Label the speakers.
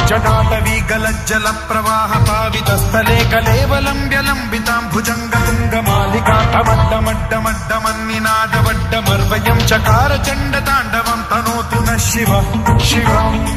Speaker 1: जटाटवी गलज्जल प्रवाह पावितस्थले कलेवलम्ब्य लम्बितां भुजङ्गतुङ्गमालिका टमड्डमड्डमड्डमन्निनादवड्डमर्वयं चकार चण्डताण्डवं तनोतु नः शिव शिवम्